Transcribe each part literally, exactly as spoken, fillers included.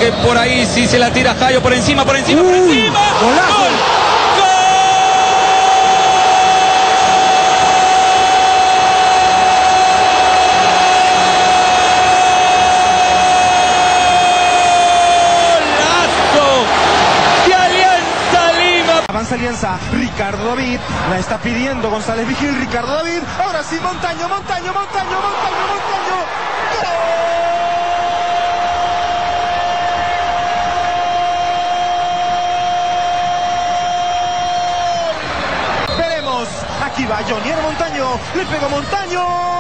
que por ahí sí se la tira Jayo por encima, por encima, uh, por encima. ¡Golazo! ¡Gol! Avanza Alianza, Ricardo David, la está pidiendo González Vigil, Ricardo David, ahora sí Montaño, Montaño, Montaño, Montaño, Montaño. ¡Gol! Veremos, aquí va Jonier Montaño, le pegó Montaño.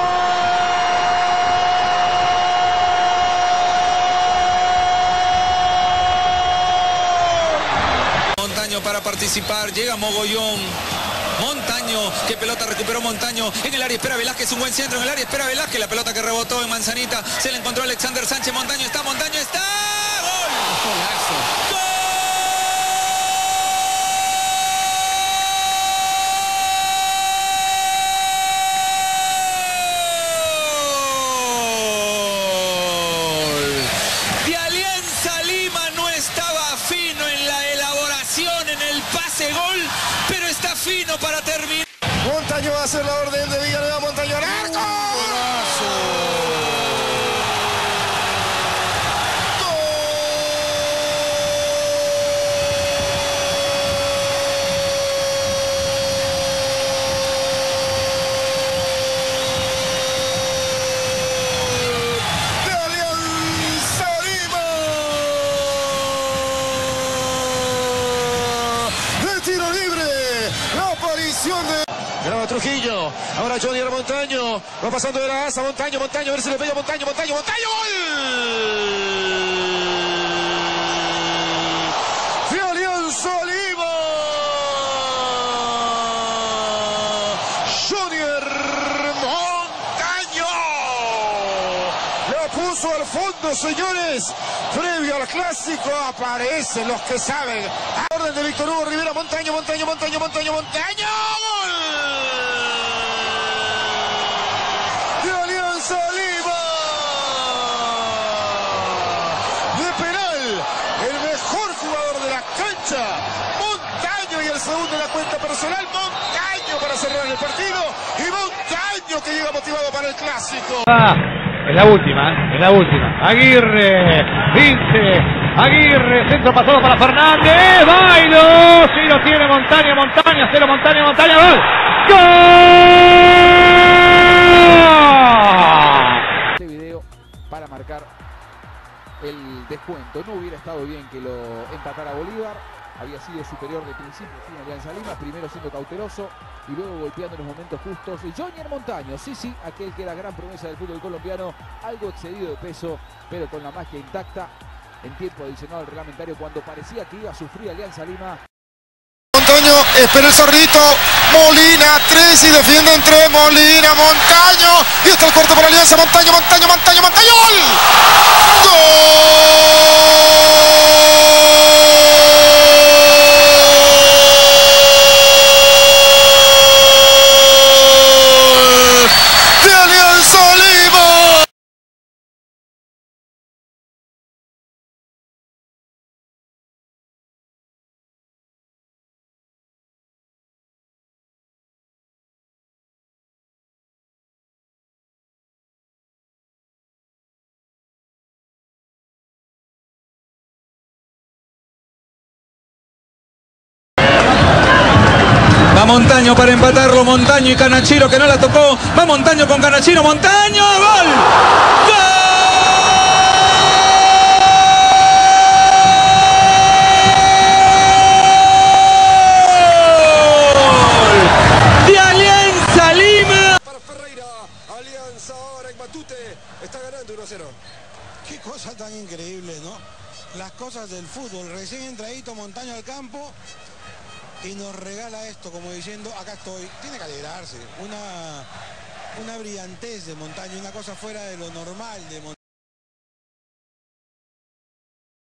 Para participar, llega Mogollón, Montaño, que pelota recuperó Montaño, en el área espera Velázquez, un buen centro, en el área espera Velázquez, la pelota que rebotó en Manzanita, se le encontró Alexander Sánchez, Montaño está, Montaño está, ¡gol! ¡Gol! De Alianza Lima no estaba fino en la elaboración, en el pase gol, pero está fino para terminar. Montaño va a hacer la orden de Villanueva, Montaño al arco. Graba Trujillo, ahora Jonier Montaño, va pasando de la asa, Montaño, Montaño, a ver si le pega Montaño, Montaño, Montaño, ¡gol! ¡De Alianza Lima! Jonier Montaño la puso al fondo, señores. Previo al clásico aparecen los que saben. A orden de Víctor Hugo Rivera, Montaño, Montaño, Montaño, Montaño, Montaño. ¡Gol! De Alianza Lima. De penal, el mejor jugador de la cancha, Montaño, y el segundo en la cuenta personal, Montaño para cerrar el partido. Y Montaño que llega motivado para el clásico. Ah. Es la última, es la última. Aguirre, Vince, Aguirre, centro pasado para Fernández, Bailo, sí lo tiene Montaño, Montaño, cero Montaño, Montaño, gol. ¡Gol! Este video para marcar el descuento. No hubiera estado bien que lo empatara Bolívar. Había sido superior de principio sin Alianza Lima, primero siendo cauteloso y luego golpeando en los momentos justos. Jonier Montaño, sí, sí, aquel que era gran promesa del fútbol colombiano, algo excedido de peso, pero con la magia intacta en tiempo adicional al reglamentario cuando parecía que iba a sufrir Alianza Lima. Montaño, espera el zorrito, Molina, tres y defiende entre Molina, Montaño, y está el corte para Alianza, Montaño, Montaño, Montaño, Montaño, ¡gol! ¡Gol! Va Montaño para empatarlo, Montaño y Canachiro que no la tocó. Va Montaño con Canachiro, Montaño, ¡gol! ¡Gol! De Alianza Lima. Para Ferreira, Alianza ahora en Matute, está ganando uno a cero. Qué cosa tan increíble, ¿no? Las cosas del fútbol. Recién entradito Montaño al campo y nos regala esto, como diciendo, acá estoy. Tiene que alegrarse. Una, una brillantez de Montaño, una cosa fuera de lo normal de Montaño.